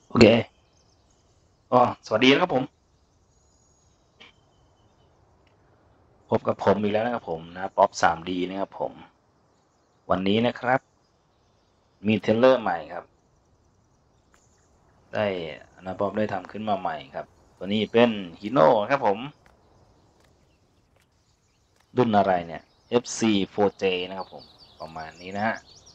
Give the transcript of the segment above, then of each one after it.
โอเคก็สวัสดีนะครับผมพบกับผมอีกแล้วนะครับผมนะป๊อป 3D นะครับผมวันนี้นะครับมีเทรลเลอร์ใหม่ครับได้นะป๊อปได้ทำขึ้นมาใหม่ครับตัวนี้เป็นฮีโน่ครับผมรุ่นอะไรเนี่ย FC4J นะครับผมประมาณนี้นะฮะ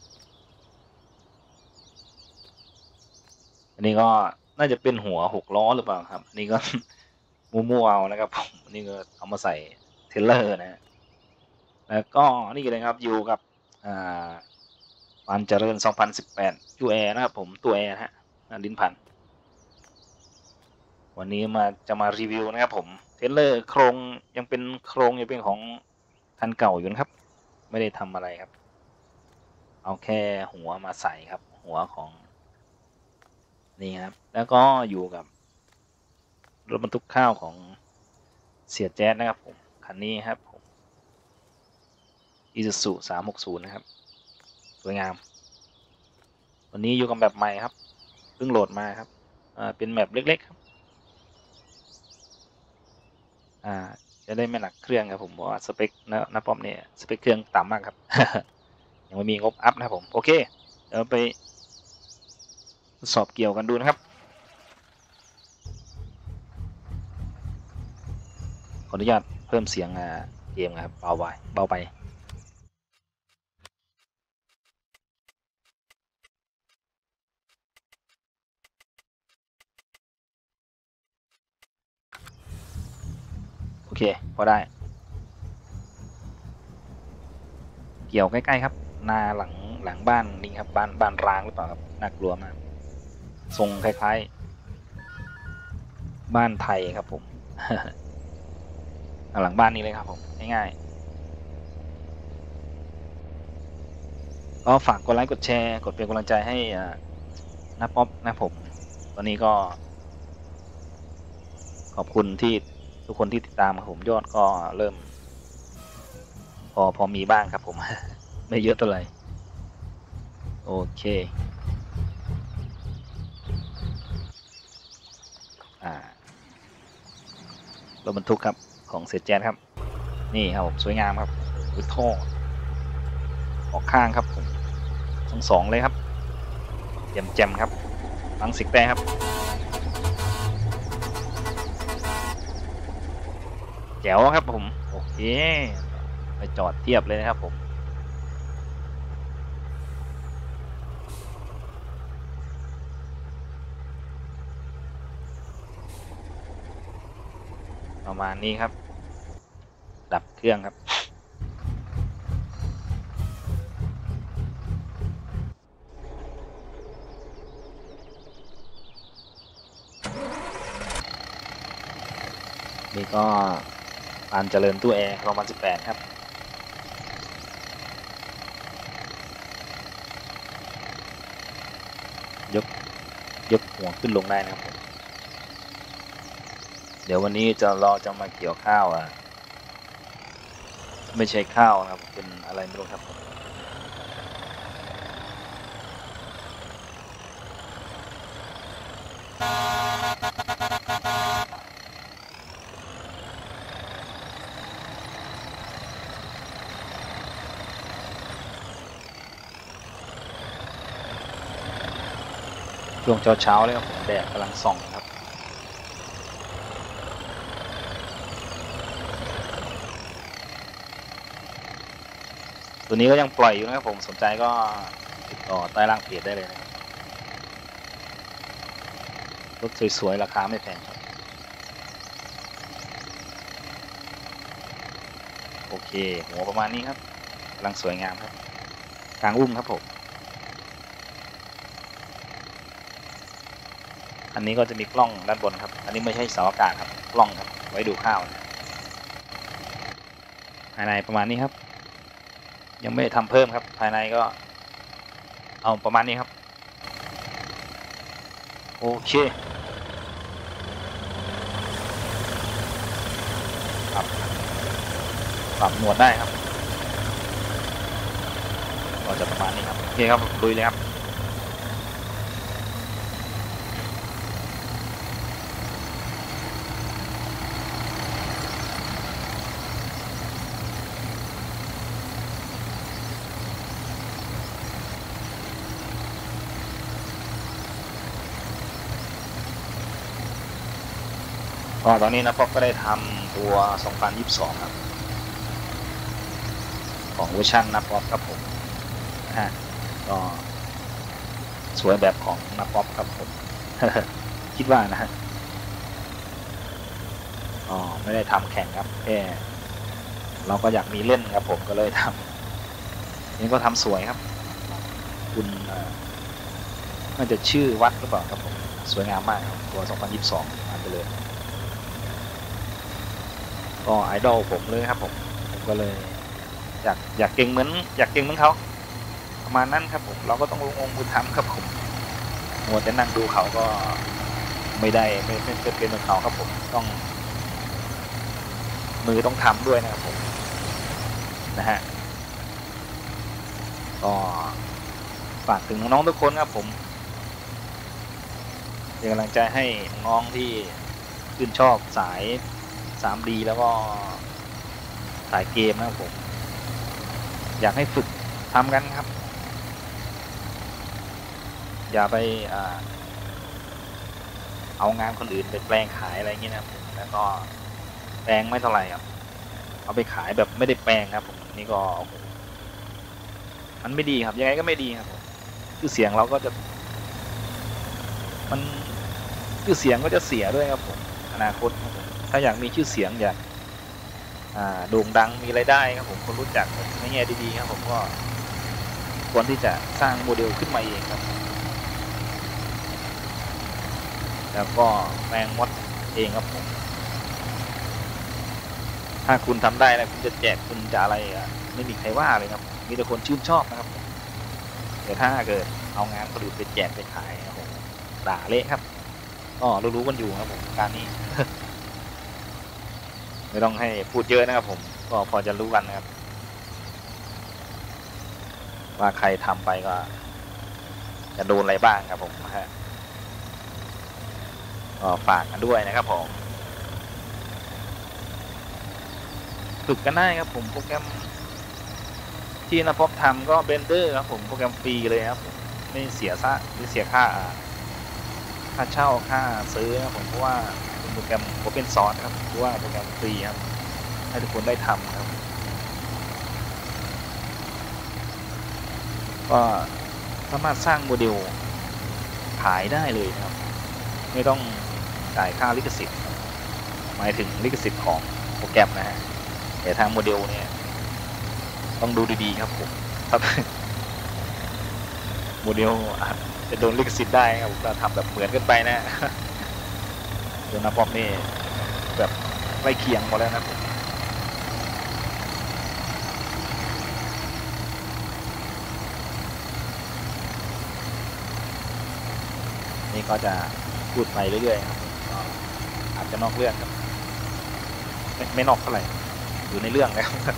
อันนี้ก็น่าจะเป็นหัว6 ล้อหรือเปล่าครับอันนี้ก็มั่วๆเอานะครับผมอันนี้ก็เอามาใส่เทรลเลอร์นะฮะแล้วก็นี่เลยครับอยู่กับอ่าปานเจริญ2018ยูแอร์นะครับผมตัวแอร์ฮะลิ้นพันวันนี้จะมารีวิวนะครับผมเทเลอร์โครงยังเป็นโครงยังเป็นของคันเก่าอยู่นะครับไม่ได้ทำอะไรครับเอาแค่หัวมาใส่ครับหัวของนี่ครับแล้วก็อยู่กับรถบรรทุกข้าวของเสียแจ๊ดนะครับผมคันนี้ครับผม Isuzu 360นะครับสวยงามวันนี้อยู่กับแบบใหม่ครับเพิ่งโหลดมาครับเป็นแบบเล็กๆครับอ่าจะได้ไม่หนักเครื่องครับผมเพราะว่าสเปคนะป้อมเนี่ยสเปคเครื่องต่ำมากครับ ยังไม่มีงบอัพนะครับผมโอเคเดี๋ยวไปทดสอบเกี่ยวกันดูนะครับขออนุญาตเพิ่มเสียงเกมครับเบาไปโอเคพอได้เกี่ยวใกล้ๆครับนาหลังบ้านนี่ครับบ้านร้างหรือเปล่าครับน่ากลัวมากทรงคล้ายๆบ้านไทยครับผม หลังบ้านนี้เลยครับผมง่ายๆก็ฝากกดไลค์กดแชร์กดเป็นกำลังใจให้น้าป๊อปนะผมตอนนี้ก็ขอบคุณที่ทุกคนที่ติดตามครับผมยอดก็เริ่มพอมีบ้างครับผม ไม่เยอะเท่าไหร่โอเคอ่ารถบรรทุกครับของเศษแจ๊ครับนี่ครับผมสวยงามครับวิทท่อออกข้างครับผมทั้งสองเลยครับแจ่มครับฟังสิกแต่ครับแจ๋วครับผมโอเคไปจอดเทียบเลยนะครับผมประมาณนี้ครับดับเครื่องครับนี่ก็ปานเจริญตู้แอร์2018ครับยกยกหัวขึ้นลงได้นะครับผมเดี๋ยววันนี้เราจะมาเกี่ยวข้าวไม่ใช่ข้าวนะครับเป็นอะไรไม่รู้ครับช่วงเช้าเลยครับผมแดดกำลังส่องครับตัวนี้ก็ยังปล่อยอยู่นะครับผมสนใจก็ติดต่อใต้ล่างเพจได้เลยนะครับรถสวยๆราคาไม่แพงครับโอเคหัวประมาณนี้ครับกำลังสวยงามครับกลางอุ้มครับผมอันนี้ก็จะมีกล้องด้านบนครับอันนี้ไม่ใช่เสาอากาศครับกล้องครับไว้ดูข้าวนะภายในประมาณนี้ครับยังไม่ทำเพิ่มครับภายในก็เอาประมาณนี้ครับโอเคครับปรับหนวดได้ครับก็จะประมาณนี้ครับโอเคครับลุยเลยครับก็ตอนนี้นะป๊อกก็ได้ทำตัว 2022 ครับของเวอร์ชันนะป๊อกครับผมนะฮะก็สวยแบบของนะป๊อกครับผม คิดว่านะฮะอ๋อไม่ได้ทำแข่งครับแค่เราก็อยากมีเล่นครับผมก็เลยทำนี่ก็ทำสวยครับคุณน่าจะชื่อวัดหรือเปล่าครับผมสวยงามมากครับตัว 2022อ่านไปเลยก็ไอดอลผมเลยครับผมก็เลยอยากเก่งเหมือนเขาประมาณนั้นครับผมเราก็ต้องลงมือทำครับผมมัวแต่นั่งดูเขาก็ไม่ได้ไม่เป็นเหมือนเขาครับผมต้องมือต้องทำด้วยนะครับผมนะฮะก็ฝากถึงน้องๆทุกคนครับผมเป็นกำลังใจให้น้องที่ชื่นชอบสาย 3D แล้วก็สายเกมนะครับผมอยากให้ฝึกทำกันครับอย่าไปเอางานคนอื่นไปแปลงขายอะไรอย่างเงี้ยนะครับแล้วก็แปลงไม่เท่าไหร่ครับเอาไปขายแบบไม่ได้แปลงครับผมนี่ก็มันไม่ดีครับยังไงก็ไม่ดีครับผมชื่อเสียงเราก็จะมันชื่อเสียงก็จะเสียด้วยครับผมอนาคตครับผมถ้าอยากมีชื่อเสียงอยากโด่งดังมีรายได้ครับผมคนรู้จักในแง่ดีๆครับผมก็ควรที่จะสร้างโมเดลขึ้นมาเองครับแล้วก็แปลงมดเองครับผมถ้าคุณทำได้นะคุณจะแจกคุณจะอะไรไม่มีใครว่าเลยครับมีแต่คนชื่นชอบนะครับแต่ถ้าเกิดเอางานคนอื่นไปแจกไปขายครับผมด่าเละครับก็รู้ๆกันอยู่ครับผมการนี้ ไม่ต้องให้พูดเยอะนะครับผมก็พอจะรู้กันนะครับว่าใครทำไปก็จะโดนอะไรบ้างครับผมฮะก็ฝากกันด้วยนะครับผมฝึกกันได้ครับผมโปรแกรมที่นะพบทำก็เบนเดอร์ครับผมโปรแกรมฟรีเลยครับผมไม่เสียซะหรือเสียค่าเช่าค่าซื้อครับผมเพราะว่าเป็นโปรแกรม Open Source ครับเพราะว่าโปรแกรมฟรีครับให้ทุกคนได้ทำครับก็สามารถสร้างโมเดลขายได้เลยนะครับไม่ต้องจ่ายค่าลิขสิทธิ์หมายถึงลิขสิทธิ์ของโปรแกรมนะฮะแต่ทางโมเดลเนี่ยต้องดูดีๆครับผมครับโมเดลอาจจะโดนลิขสิทธิ์ได้ครับเราทำแบบเหมือนกันไปนะโดนนะพอมนี่แบบใกล้เคียงหมดแล้วนะนี่ก็จะพูดไปเรื่อยๆครับก็อาจจะนอกเรื่องครับไม่นอกเท่าไหร่อยู่ในเรื่องนะครับ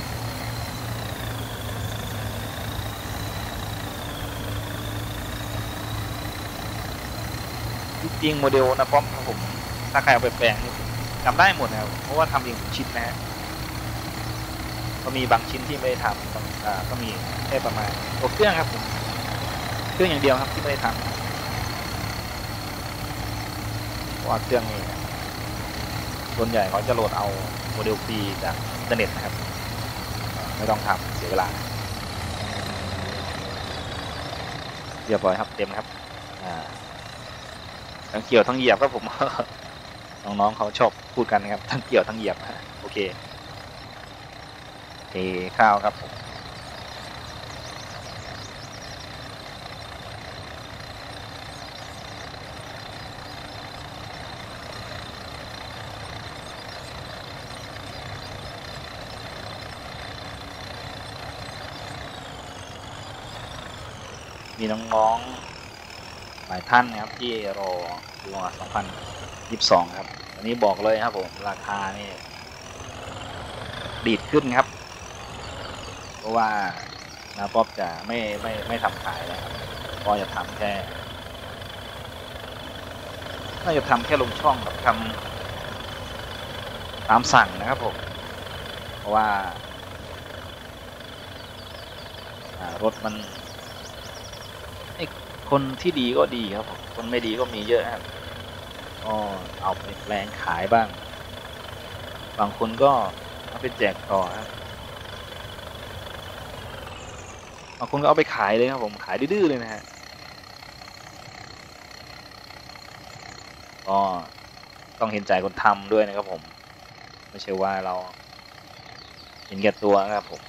จริงๆโมเดลนะป้อมครับผมถ้าใครเอาไปแปลงจำได้หมดนะครับเพราะว่าทำเองทุกชิ้นนะฮะก็มีบางชิ้นที่ไม่ได้ทำก็มีแค่ประมาณตัวเครื่องครับผมเครื่องอย่างเดียวครับที่ไม่ได้ทำเพราะว่าเครื่องนี้ส่วนใหญ่เขาจะโหลดเอาโมเดลฟรีจากอินเทอร์เน็ตนะครับไม่ต้องทำเสียเวลาเรียบร้อยครับเต็มครับทั้งเกี่ยวทั้งเหยียบครับผม น้องๆเขาชอบพูดกันนะครับทั้งเกี่ยวทั้งเหยียบโอเคเทข้าวครับผมมีน้องๆหลายท่านนะครับที่รอตัว2022ครับอันนี้บอกเลยครับผมราคานี่ดีดขึ้นครับเพราะว่านะป๊อปจะไม่ทำขายแล้วครับก็จะทำแค่น่าจะทำแค่ลงช่องกับทำตามสั่งนะครับผมเพราะว่ารถมันคนที่ดีก็ดีครับผมคนไม่ดีก็มีเยอะครับก็เอาไปแปลงขายบ้างบางคนก็เอาไปแจกต่อครับบางคนก็เอาไปขายเลยครับผมขายดื้อๆเลยนะฮะก็ต้องเห็นใจคนทำด้วยนะครับผมไม่ใช่ว่าเราเห็นแก่ตัวครับผม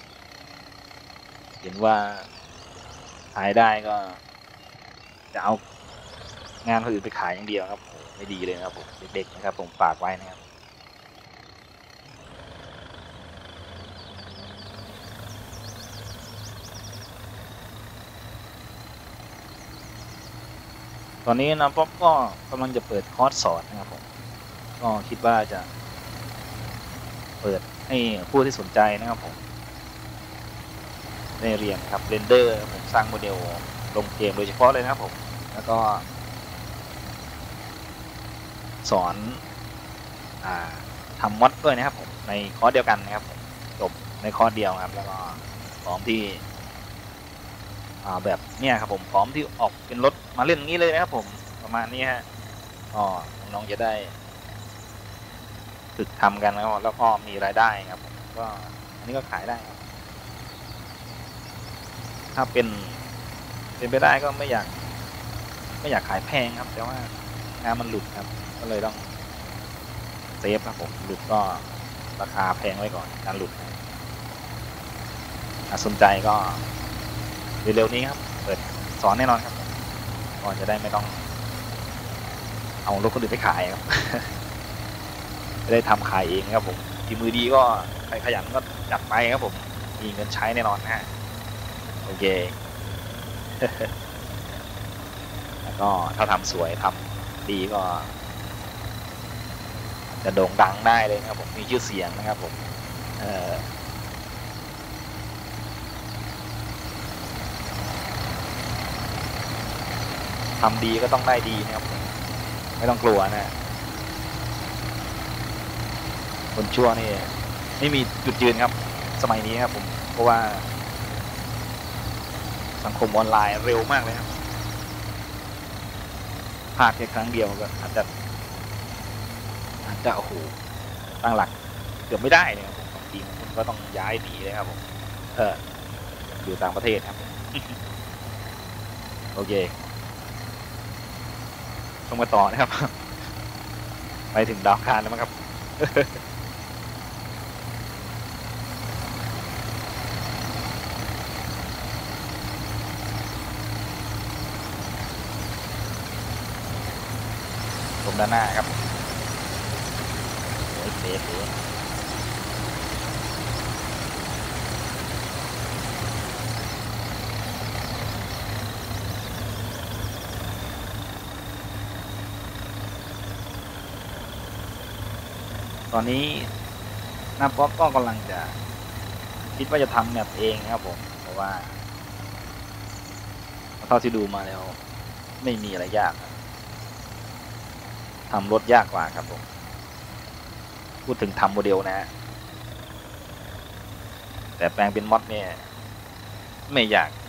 เห็นว่าขายได้ก็จะเอางานคนอื่นไปขายอย่างเดียวครับโอ้ไม่ดีเลยนะครับผมเด็กๆนะครับผมฝากไว้นะครับตอนนี้นะป๊อปก็กำลังจะเปิดคอร์สสอนนะครับผมก็คิดว่าจะเปิดให้ผู้ที่สนใจนะครับผมได้เรียนครับเรนเดอร์ผมสร้างโมเดลลงเกมโดยเฉพาะเลยนะครับผมแล้วก็สอนทำมอดด้วยนะครับผมในคอร์สเดียวกันนะครับผมจบในคอร์สเดียวครับแล้วก็พร้อมที่แบบเนี้ยครับผมพร้อมที่ออกเป็นรถมาเล่นงี้เลยนะครับผมประมาณนี้ฮะก็น้องๆจะได้ฝึกทำกันนะครับแล้วก็มีรายได้ครับผมก็อันนี้ก็ขายได้ครับถ้าเป็นไปได้ก็ไม่อยากขายแพงครับแต่ว่างานมันหลุดครับก็เลยต้องเซฟครับผมหลุดก็ราคาแพงไว้ก่อนการหลุดสนใจก็เร็วๆนี้ครับเปิดสอนแน่นอนครับก็จะได้ไม่ต้องเอารถคนอื่นไปขายครับ จะได้ทำขายเองครับผมทีมือดีก็ใครขยันก็จัดไปครับผมมีเงินใช้แน่นอนนะฮะโอเค แล้วก็ถ้าทำสวยทำดีก็จะโด่งดังได้เลยนะครับผมมีชื่อเสียงนะครับผมทำดีก็ต้องได้ดีนะครับไม่ต้องกลัวนะคนชั่วนี่ไม่มีจุดยืนครับสมัยนี้ครับผมเพราะว่าสังคมออนไลน์เร็วมากเลยครับพลาดแค่ครั้งเดียวก็อาจจะโอ้โหตั้งหลักเกือบไม่ได้เลยครับผมบางทีมันก็ต้องย้ายหนีเลยครับผมอยู่ต่างประเทศครับโอเคต้องมาต่อนะครับ ไปถึงดาวคารแล้วมั้งครับ ตรงด้านหน้าครับโอ้ยเสียตอนนี้หน้าป๊อปก็กำลังจะคิดว่าจะทำแบบเองนะครับผมเพราะว่าเท่าที่ดูมาแล้วไม่มีอะไรยากทำรถยากกว่าครับผมพูดถึงทำโมเดลนะฮะแต่แปลงเป็นมอดเนี่ยไม่ยาก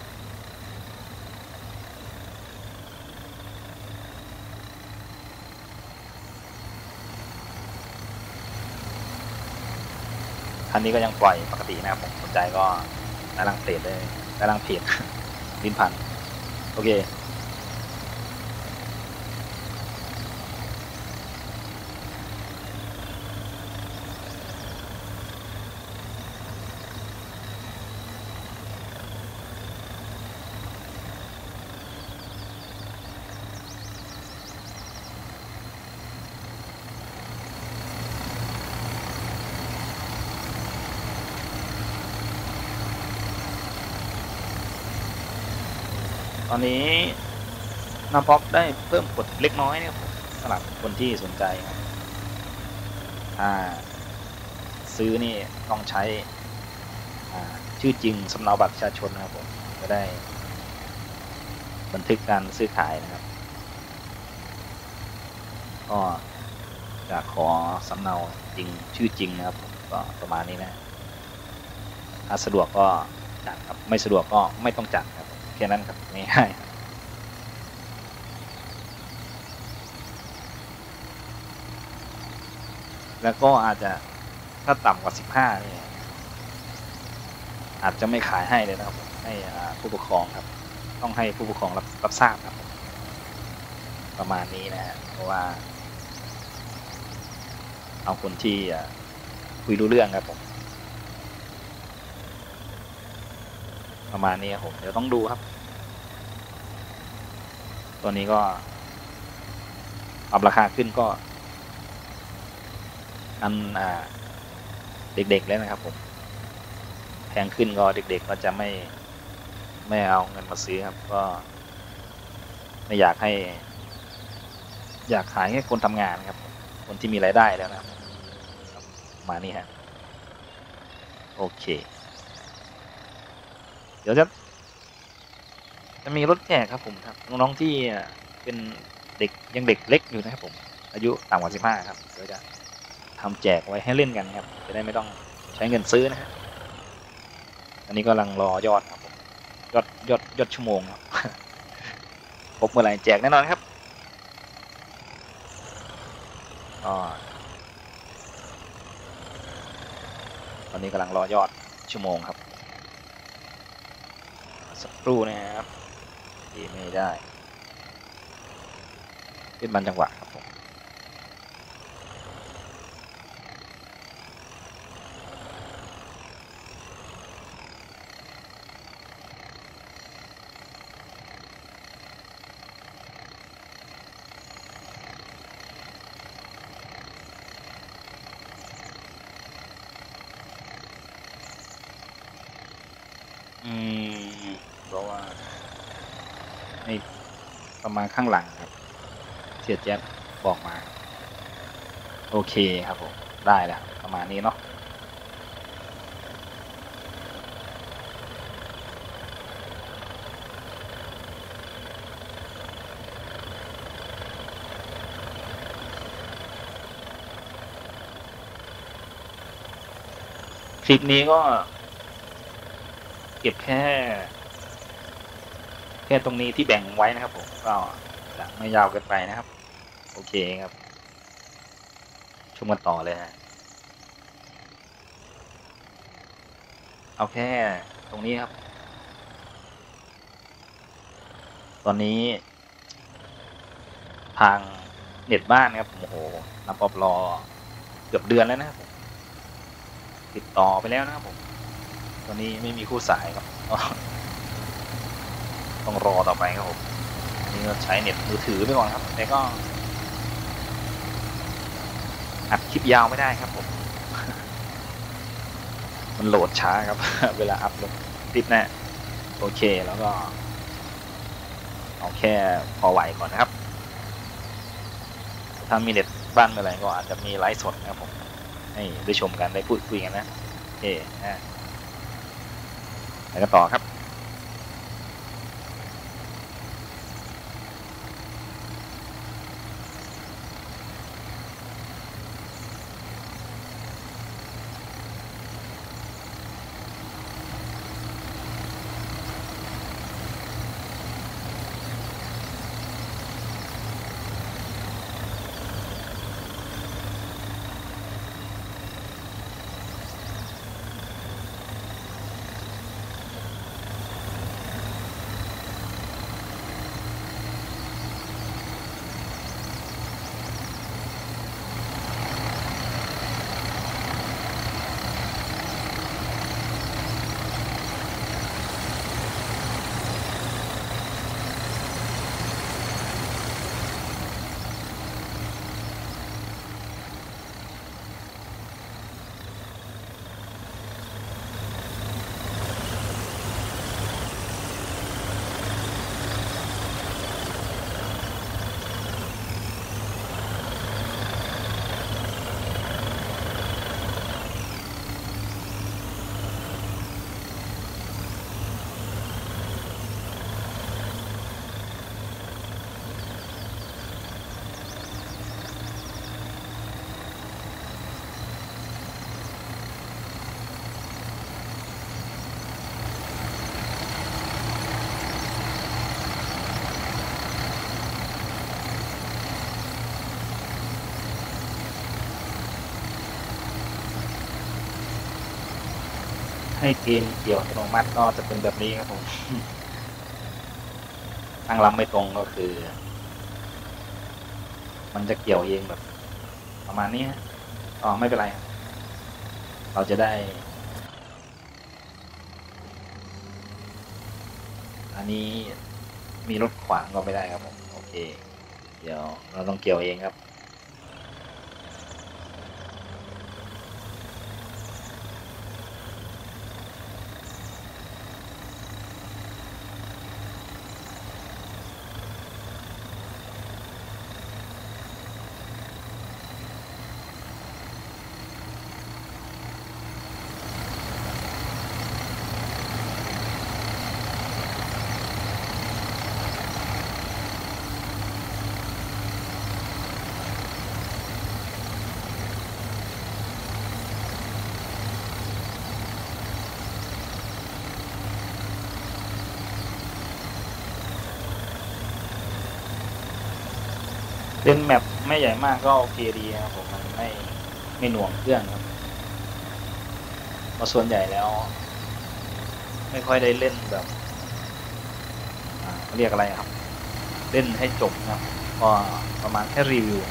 คันนี้ก็ยังปล่อยปกตินะครับผมสนใจก็ด้านล่างเพจเลยด้านล่างเพจ ลิ้นพันโอเคตอนนี้น้ำป๊อปได้เพิ่มกฎเล็กน้อยนะครับผมสำหรับคนที่สนใจครับซื้อนี่ต้องใช้ชื่อจริงสำเนาบัตรประชาชนนะครับผมจะได้บันทึกการซื้อขายนะครับก็จะขอสำเนาจริงชื่อจริงนะครับผมก็ประมาณนี้นะถ้าสะดวกก็จัดครับไม่สะดวกก็ไม่ต้องจัดครับแค่นั้นครับง่ายๆแล้วก็อาจจะถ้าต่ำกว่า15เนี่ยอาจจะไม่ขายให้เลยนะครับผมให้ผู้ปกครองครับต้องให้ผู้ปกครองรับทราบครับประมาณนี้นะฮะเพราะว่าเอาคนที่คุยรู้เรื่องครับผมประมาณนี้ครับผมเดี๋ยวต้องดูครับตัวนี้ก็ปรับราคาขึ้นก็อันเด็กๆแล้วนะครับผมแพงขึ้นก็เด็กๆก็จะไม่เอาเงินมาซื้อครับก็ไม่อยากขายให้คนทำงานครับคนที่มีรายได้แล้วนะครับมานี่ฮะโอเคเดี๋ยวจะมีรถแจกครับผมครับน้องๆที่เป็นเด็กยังเด็กเล็กอยู่นะครับผมอายุต่ำกว่า15ครับเดี๋ยวจะทำแจกไว้ให้เล่นกันครับจะได้ไม่ต้องใช้เงินซื้อนะฮะอันนี้กำลังรอยอดครับผมยอดชั่วโมงครับครบเมื่อไหร่แจกแน่นอนครับตอนนี้กำลังรอยอดชั่วโมงครับสักครู่นะครับที่ไม่ได้เป็นบันจังหวะครับผมเพราะว่าในประมาณข้างหลังครับเสียแจ๊บบอกมาโอเคครับผมได้แล้วประมาณนี้เนาะคลิปนี้ก็เก็บแค่ตรงนี้ที่แบ่งไว้นะครับผมก็จะไม่ยาวเกินไปนะครับโอเคครับชมกันต่อเลยฮะเอาแค่ตรงนี้ครับตอนนี้ทางเน็ตบ้านครับโอ้โหนับปอบรอเกือบเดือนแล้วนะครับผมติดต่อไปแล้วนะครับผมตอนนี้ไม่มีคู่สายครับต้องรอต่อไปครับผมนี่ก็ใช้เน็ตมือถือไปก่อนครับแต่ก็อัดคลิปยาวไม่ได้ครับผมมันโหลดช้าครับ เวลาอัพลงคลิปนะโอเคแล้วก็เอาแค่พอไหวก่อนนะครับถ้ามีเน็ตบ้านเมื่อไหร่ก็อาจจะมีไลฟ์สดนะครับผมให้ได้ชมกันได้พูดคุยกันนะโอเคนะแล้วก็ต่อครับให้เกณฑ์เกี่ยวอัตโนมัติก็จะเป็นแบบนี้ครับผม ตั้งลำไม่ตรงก็คือ มันจะเกี่ยวเองแบบประมาณนี้อ๋อไม่เป็นไรครับเราจะได้ อันนี้มีรถขวางก็ไม่ได้ครับผมโอเคเดี๋ยวเราต้องเกี่ยวเองครับเล่นแมปไม่ใหญ่มากก็โอเคดีครับผมมันไม่หน่วงเครื่องครับเพราะส่วนใหญ่แล้ว ไม่ค่อยได้เล่นแบบเขาเรียกอะไรครับ เล่นให้จบนะครับก็ประมาณแค่รีวิว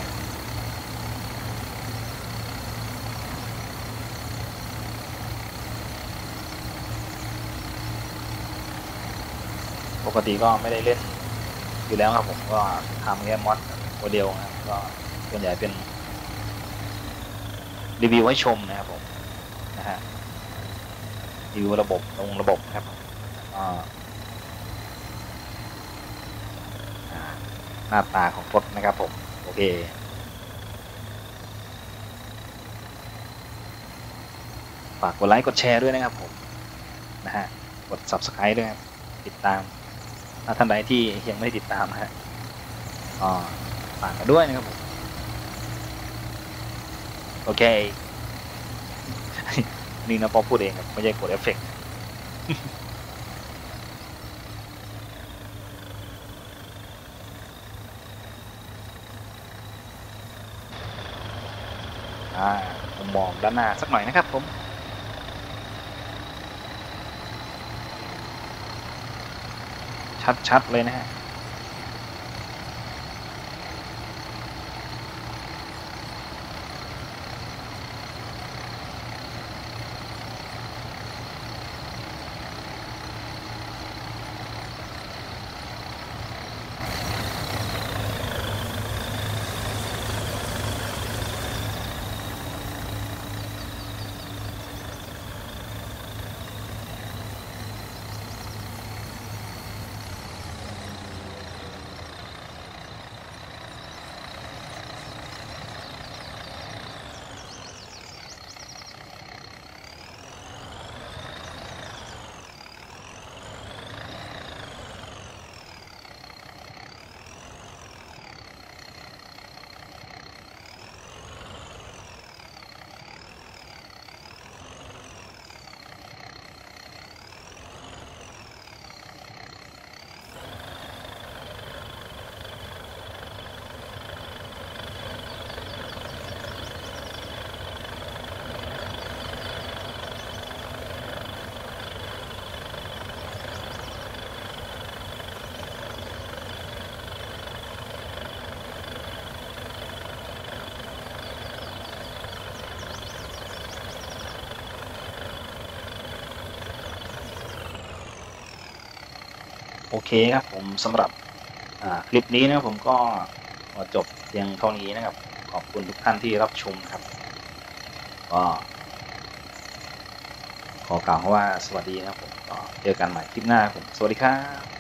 ปกติก็ไม่ได้เล่นอยู่แล้วครับผมก็ทำแค่มอดโมเดลนะครับก็ส่วนใหญ่เป็นรีวิวให้ชมนะครับผมนะฮะรีวิวระบบครับหน้าตาของรถนะครับผมโอเคฝากกดไลค์กดแชร์ด้วยนะครับผมนะฮะกด Subscribe ด้วยครับติดตามถ้าท่านใดที่ยังไม่ได้ติดตามนะฮะฝากกันด้วยนะครับผมโอเคนี่นะพอพูดเองครับไม่ใช่กดเอฟเฟกต์ผมมองด้านหน้าสักหน่อยนะครับผมชัดเลยนะฮะโอเคครับผมสำหรับคลิปนี้นะผมก็จบเพียงเท่านี้นะครับขอบคุณทุกท่านที่รับชมครับก็ขอกล่าวว่าสวัสดีนะครับผมก็เจอกันใหม่คลิปหน้าผมสวัสดีครับ